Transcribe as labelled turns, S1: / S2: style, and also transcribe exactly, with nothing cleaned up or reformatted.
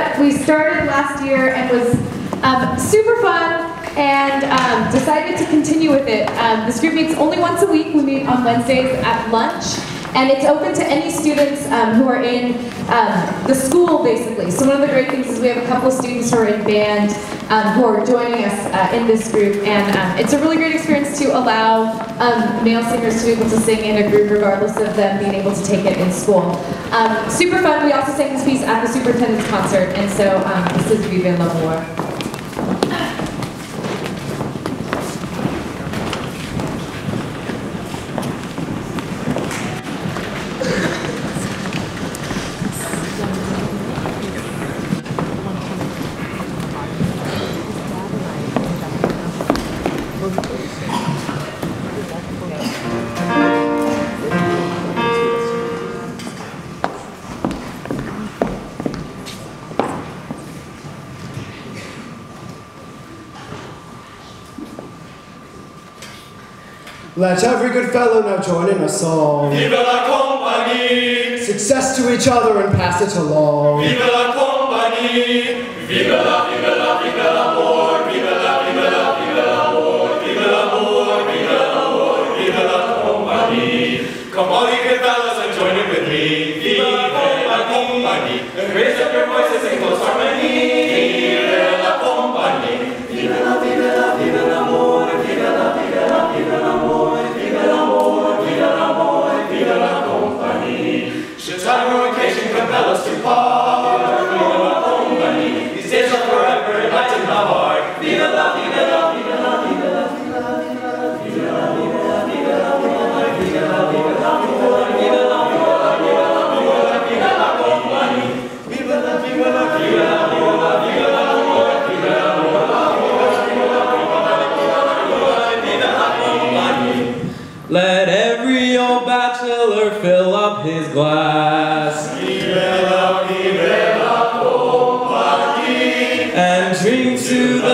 S1: that we started last year and was um, super fun, and um, decided to continue with it. Um, this group meets only once a week. We meet on Wednesdays at lunch, and it's open to any students um, who are in um, the school, basically. So one of the great things is we have a couple of students who are in band um, who are joining us uh, in this group, and um, it's a really great experience to allow um, male singers to be able to sing in a group regardless of them being able to take it in school. Um, super fun. We also sang this piece at the superintendent's concert, and so um, this is Vive L'Amour.
S2: Let every good fellow now join in a song.
S3: Vive la compagnie!
S2: Success to each other and pass it along.
S3: Vive la compagnie! Vive la, vive la, vive l'amour! Vive la, vive la, vive l'amour! Vive l'amour! Vive l'amour! Vive la compagnie! Come all you good fellows and join in with me. Vive la compagnie! And raise up your voices in close harmony. Vive la compagnie! Vive la, vive la, vive l'amour! Vive la, vive la, vive l'amour! Should time or occasion compel us to part, Vive la compagnie, these days shall forever enlighten my heart. Vive la, vive la, vive la, vive la, vive la, vive la, vive la, vive la, vive la, vive la, vive la, vive la, vive la, vive la, vive la compagnie. Vive la, vive la, vive la, vive la, vive la, vive la, vive la compagnie.
S4: Let every old bachelor fill up his glass.
S3: Vive la, vive la compagnie.
S4: And drink to the